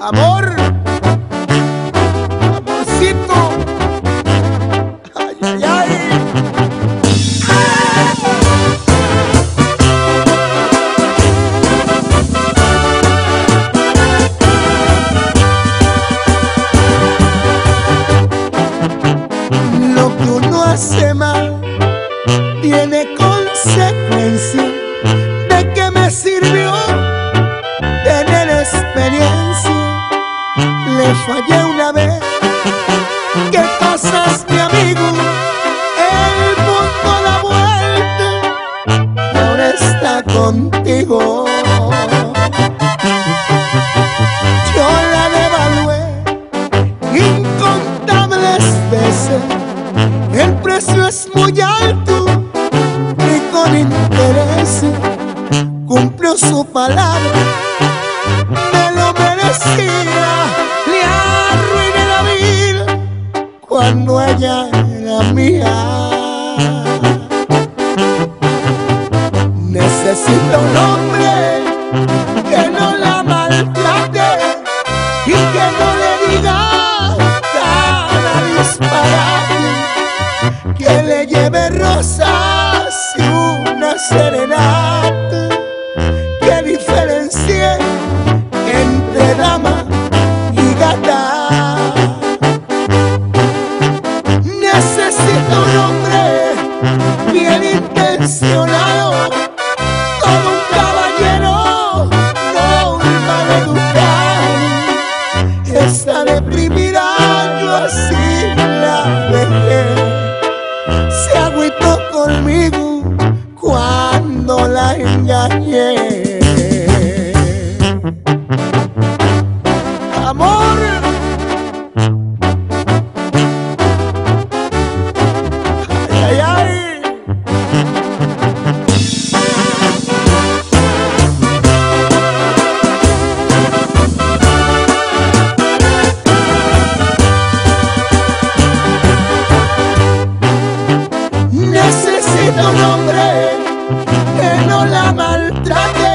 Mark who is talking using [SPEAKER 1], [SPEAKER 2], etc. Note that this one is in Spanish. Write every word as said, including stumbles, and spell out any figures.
[SPEAKER 1] Amor, amorcito, ay, ay, ay. Lo que uno hace mal tiene consecuencia. ¿De qué me sirvió tener experiencia? Le fallé una vez. ¿Qué pasas, mi amigo? El mundo da vuelta y ahora está contigo. Yo la devalué incontables veces. El precio es muy alto y con interés cumplió su palabra, me lo merecía. Le arruiné la vida cuando ella era mía. Necesito un hombre que no la maltrate y que no le diga cada disparate, que le lleve rosas y una serenata, que diferencie entre dama y gata. Necesito un hombre bien intencionado, como un caballero, no un maleducado. Está deprimida, yo así la dejé. Se agüitó conmigo cuando la engañé. Amor, ay, ay, ay. Necesito un hombre que no la maltrate